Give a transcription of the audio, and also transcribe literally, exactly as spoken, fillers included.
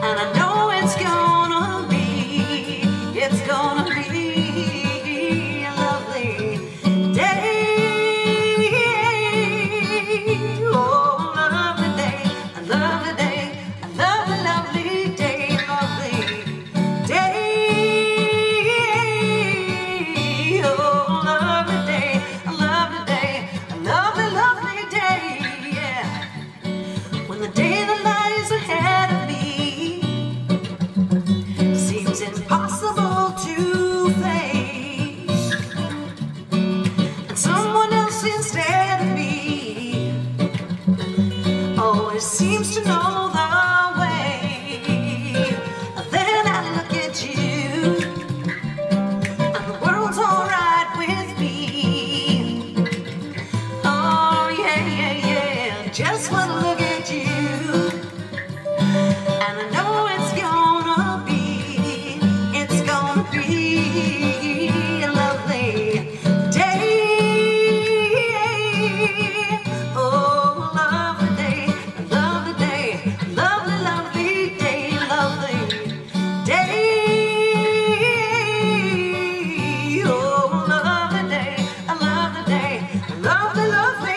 And I know it's gonna be, it's gonna be a lovely day. Oh, a lovely day, a lovely day, a lovely, lovely day, lovely day. Oh, a lovely day, a lovely day, a lovely, lovely day, yeah. When the day that lies ahead of me seems impossible to face, and someone else instead of me always seems to know the way, then I look at you and the world's alright with me. Oh yeah, yeah, yeah, just wanna look at you, and I know it's gonna be, it's gonna be a lovely day. Oh, a lovely day, a lovely day, lovely, lovely day, lovely day. Oh, a lovely day, a lovely day, a lovely, lovely